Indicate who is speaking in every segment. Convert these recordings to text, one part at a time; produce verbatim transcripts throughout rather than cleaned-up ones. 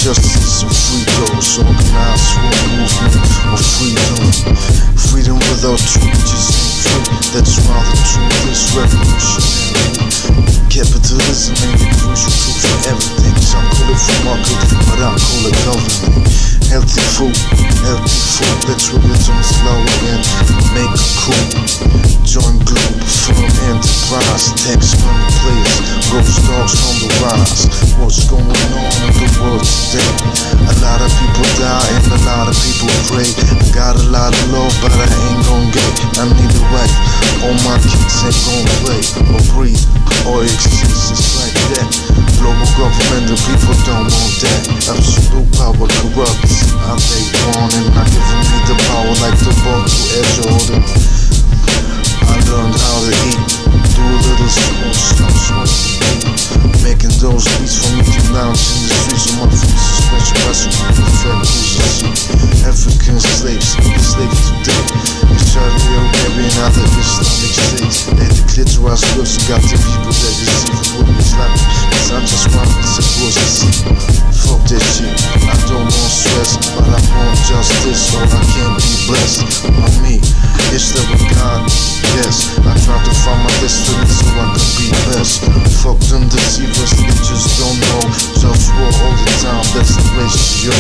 Speaker 1: justice and free those organized for a movement of freedom. Freedom without truth just ain't free. That's why the truth is revolutionary. Capitalism ain't the crucial truth for everything. Some call it free market, but I call it government. Healthy food, healthy food. Let's rebuild on slow again. Make it cool. Join Globalfirm enterprise. Tax money players, GhostDogz on the rise. What's going on in the world today? A lot of people die and a lot of people pray. I got a lot of love, but I ain't gon' get. I need a wife. All my kids ain't gon' play or breathe or exist. It's like that. Global government, the people don't want that. Absolute power corrupts. I take one and not giving me the power like the ball to edge order. I learned how to eat, do a little small stuff, smoking, making those beats for me to lounge in the streets of my free suspension, wrestling with perfect cruises. African slaves, slaves today, Israeli, Arabian, other Islamic states. They declare to us girls and got the people that receive it with Islamic. Cause I just want to suppose to see. Fuck that shit, I don't want stress, but I want justice, or I can't be blessed. On me, it's the God. Yes, I try to find my destiny so I can be best. Fuck them deceivers, they just don't know. JustWar all the time, that's the ratio.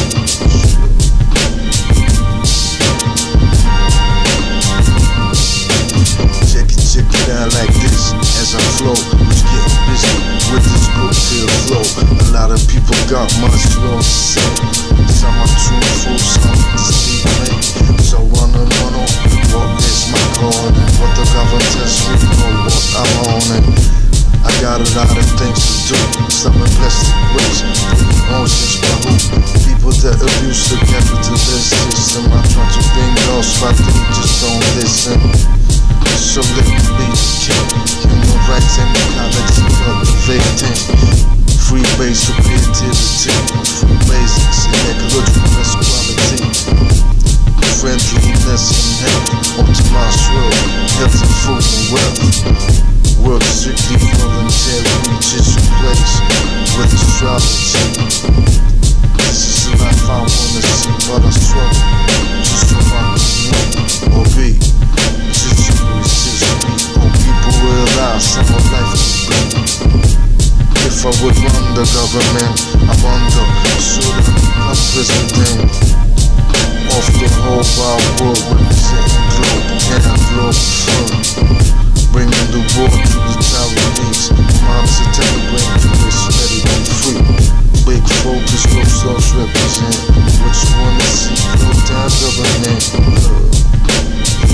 Speaker 1: Check it, check it out like this as I flow. Who's getting busy with this good feel flow? A lot of people got much to say. Some are truthful, some deceive me. So run on, run on, what is my calling? What the government tells me know what I'm on it. I got a lot of things to do. Some in plastic waste, oceans by who? People that abuse the capitalist system. I try to bring those, but they just don't listen. So let me be the king. Human rights and ecology cultivating. Free base of creativity. Free basics and ecological best quality. Friendliness and health. Optimized world. Healthy food and wealth. Work strictly voluntary. Just replace with astrology. This is the life I wanna see, but I struggle. Just to rock with me or be. Just to resist me. Or people realize how my life could be. If I would run the government, I wonder, should I become president of the whole wide world, representing globe and Globalfirm, bringing the war to the Taiwanese. Mom's a telegram for this, let it be free. Big focus, GhostDogz represent. What you wanna see, Globetown government. Uh,